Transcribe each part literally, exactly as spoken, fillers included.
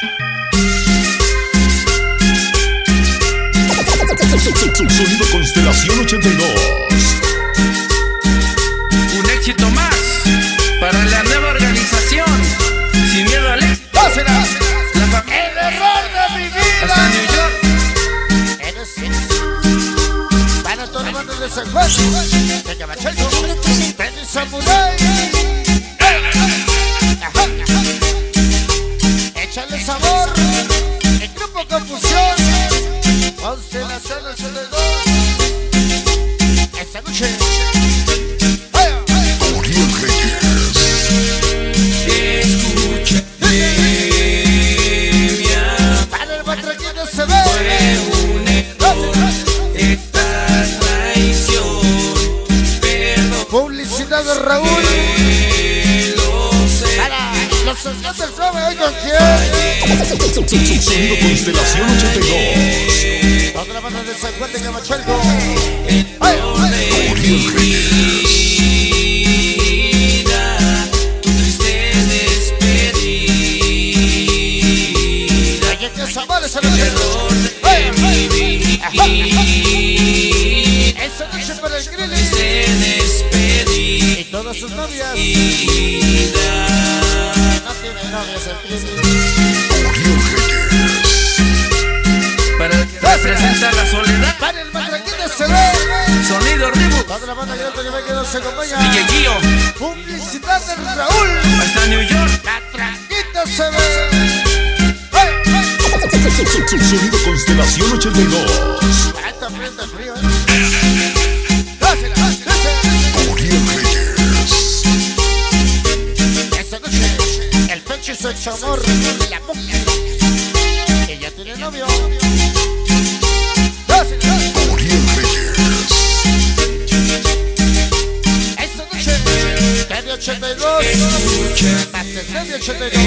Sonido Constelación ochenta y dos. Un éxito más para la nueva organización. Sin miedo al éxito. ¡Dásela! La familia. ¡El error de mi vida! Hasta New York. Eres para todos los bandos de San Juan, de Camachalco, Benny Samurai. Ajá. Échale sabor. El grupo Confusión. Constelación ochenta y dos. Esta noche. Uriel Reyes. Escúchame, mi amor. Para el matraquín de se ve. Fue un error esta traición. Perdón. Publicidad de Raúl. Lo sé. Para los socios del suave, hoy con quién. Sonido Constelación ochenta y dos. Toda la banda de San Juan de Camachalco. Error de mi vida, tu triste despedida. Oye, que sabor esa noche. Error de mi vida, Esa noche para el grill. triste despedida. Y todas sus novias. No tiene novias el grill. Uriel Reyes. Para el que representa la soledad. Para el matraquín de se ve. Sonido Reboot. Toda la banda grande que me quedó se acompaña. D J Gio. Publicidad de Raúl. Hasta New York. La traquita se ve. Sonido Constelación ochenta y dos. Ah, está frente al frío, ¿eh? Dásela, dásela. Uriel Reyes. Esta noche, el pecho y su ex amor, la mujer, que ya tiene novio. Dásela, dásela. Uriel Reyes. Esta noche, T V ochenta y dos, más el T V ochenta y dos.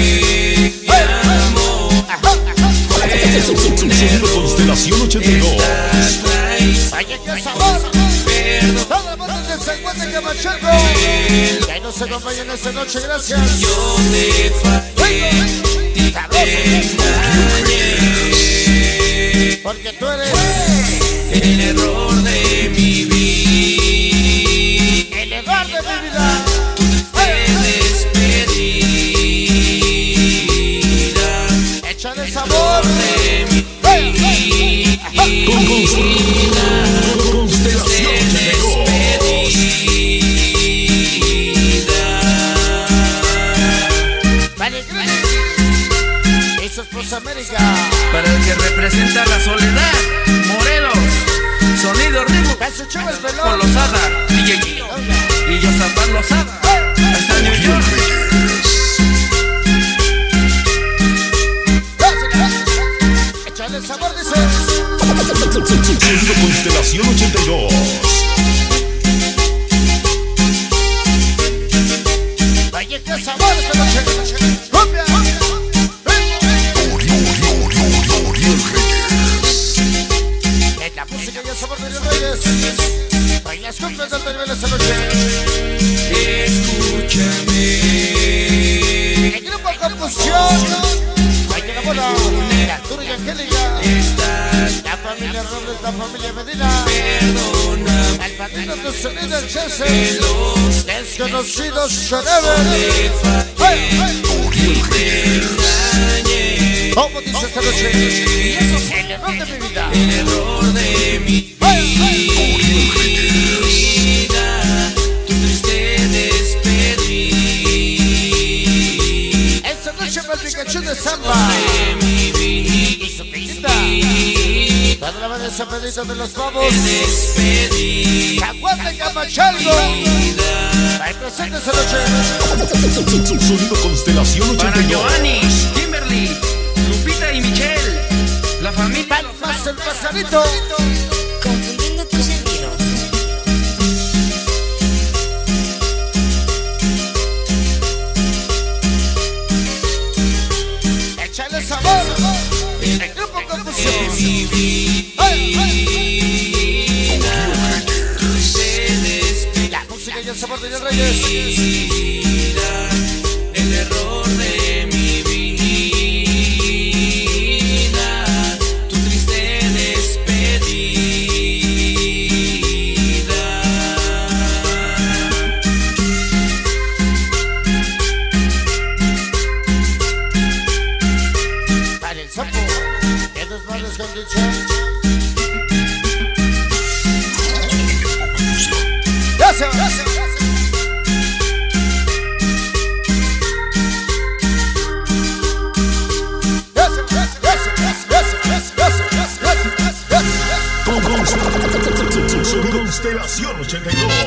Ajá, ajá. Sonido Constelación ochenta y dos. Oye, qué sabor. Toda la banda de San Juan de Camachalco. Que ahí nos acompañan esta noche, gracias. Yo te fallé, Sabroso. engañé. Porque tú eres El error de mi vida, el error de mi vida. te despedida. Échale sabor. De mi Con Constelación ochenta y dos. Vale, y su esposa América. Para el que representa la soledad, Morelos. Sonido Reboot. Que se chupa el Con pelón. Lozada, D J Gio y Josafat Lozada. Hasta New Uriel York. Reyes. Dásela. Échale sabor, dice. Sonido Constelación ochenta y dos. Oye, qué sabor esta noche. Cumbia. Uriel Reyes. En la música y el sabor de los reyes. Hoy las cumbias del nivel esta noche. Escúchame. El grupo Confusión. Oye, la bola. Arturo y Angélica. La familia Robles, la familia Medina. El padrino de sonido, el Chelsea. Desconocidos Forever. Uriel Reyes. ¿Cómo dice esta noche? El error de mi vida. El error de mi vida, tu triste despedida. Esta noche para el Pikachu de Samba. Y su piquita. Toda la banda de San Pedrito de los Pavos. San Juan de Camachalco. Ahí presente esta noche. Sonido Constelación Para ochenta y dos. Giovanni, Kimberly, Lupita y Michelle. La familia Palmas el pasadito. Confundiendo tus sentidos. Échale sabor. El grupo Confusión. La música y el sabor de los reyes. el error de mi vida. derecha. Ya se va, ya se va, ya se va. Constelación ochenta y dos.